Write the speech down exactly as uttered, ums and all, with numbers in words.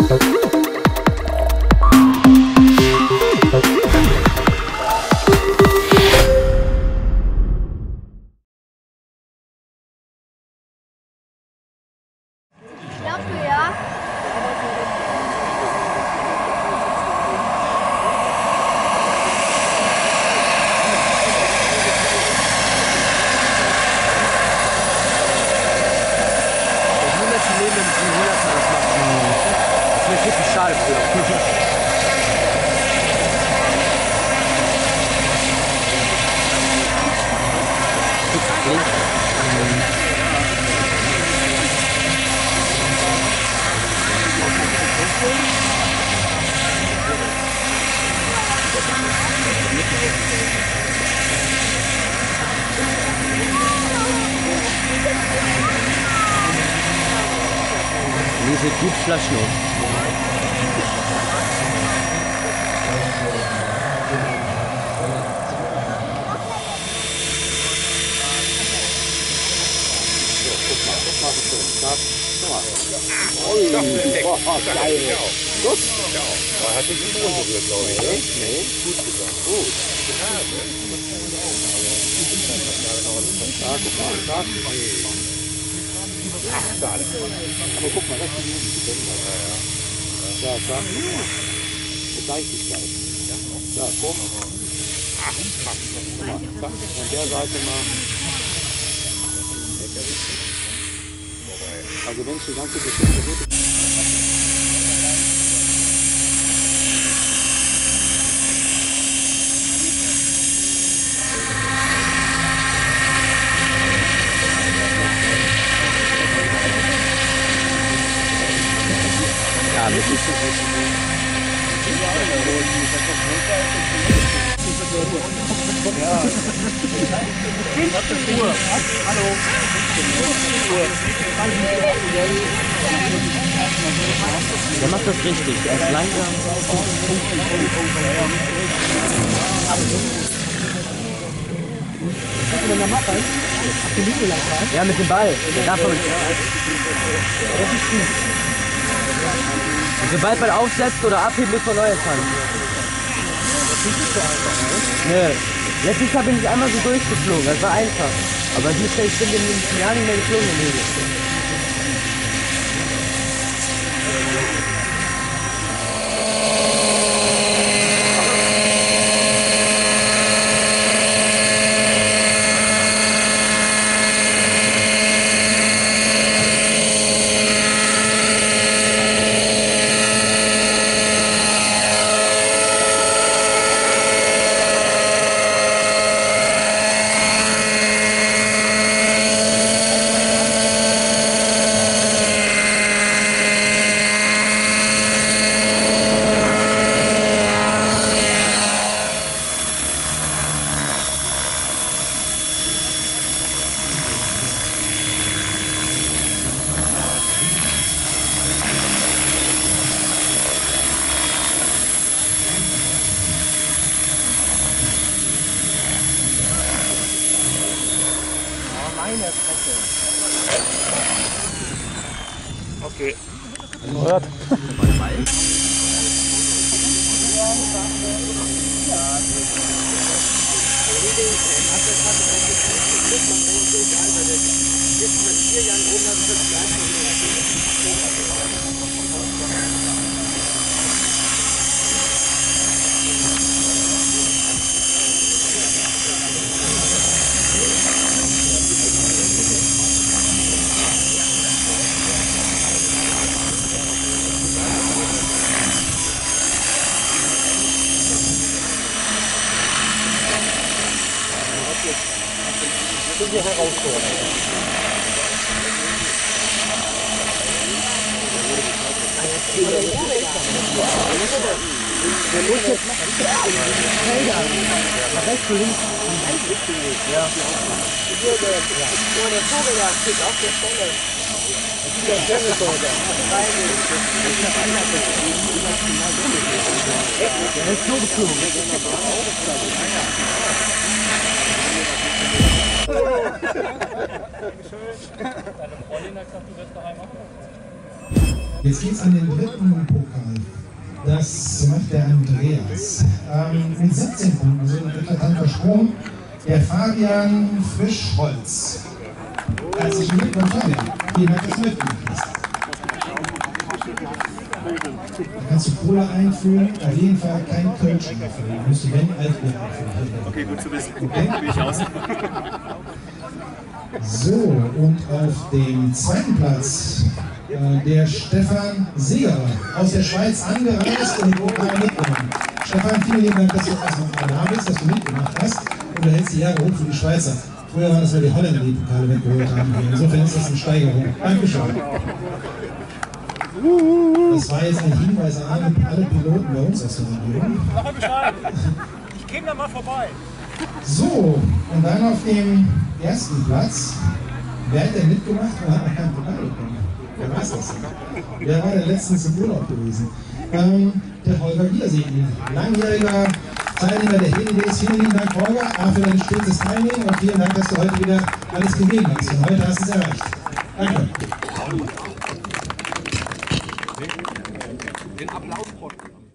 Dafür, ja. Das wäre wirklich schade für. Diese gut Flaschen auf. Oh, geil. Gut. Man hat nicht die Hose berührt, glaube ich. Nee, nee. Gut gesagt. Gut. Ja, guck mal, stark. Ach, schade. Aber guck mal, das ist die Jugend. Ja, stark. Guck mal. Das Leichtigkeit. Ja, guck. Ach, guck mal. Zack. Von der Seite mal. Also wenn es die ganze Geschichte wird. Ja, das ist fünfzehn Uhr. Hallo. Der macht das richtig, er ist langsam. Was du denn da machen? Auf die Linie lang rein? Ja, mit dem Ball. Davon. Das ist gut. Und sobald man aufsetzt oder abhebt, muss man neu fangen. Das ist nicht so einfach, Nö. Letztes Jahr bin ich einmal so durchgeflogen, das war einfach. Aber dieses Jahr, ich bin in den Jahren nicht mehr geflogen im Hegel. Okay. Hört. Das ist eine Herausforderung. Der muss jetzt Felder. Rechts und links. Ja. Der Vorbilder steht auf der Stelle. Der Stelle Der ist so geflogen. Deine Freundin hat gesagt, du wirst daheim machen. Jetzt geht es an den dritten Pokal. Das macht der Andreas. Ähm, mit siebzehn Punkten, so ein eklatanter Sprung, der Fabian Frischholz. Herzlichen Glückwunsch, Fabian. Vielen Dank, dass du mitgemacht hast. Da kannst du Cola einfüllen, auf jeden Fall kein Kölsch einfüllen. Du musst du wenn Altbier einfüllen. Okay, gut zu wissen. Okay? Bin ich aus. So, und auf dem zweiten Platz äh, der Stefan Seeger aus der Schweiz angereist und den Pokal mitgenommen. Stefan, vielen lieben Dank, dass du erstmal da bist, dass du mitgemacht hast und du hältst die Jahre hoch für die Schweizer. Früher waren das, weil die Holländer die Pokale weggeholt haben. Insofern ist das eine Steigerung. Dankeschön. Das war jetzt ein Hinweis an alle, alle Piloten bei uns aus der Region. Mach mal Bescheid. Ich käme da mal vorbei. So, und dann auf dem ersten Platz. Wer hat denn mitgemacht und hat noch keinen Pokal bekommen? Wer weiß das? Wer war denn letztens im Urlaub gewesen? Ähm, der Holger Wiedersehen, langjähriger Teilnehmer der Helidays. Vielen lieben Dank, Holger, auch für dein spätes Teilnehmen und vielen Dank, dass du heute wieder alles gegeben hast. Und heute hast du es erreicht. Danke. Den Applaus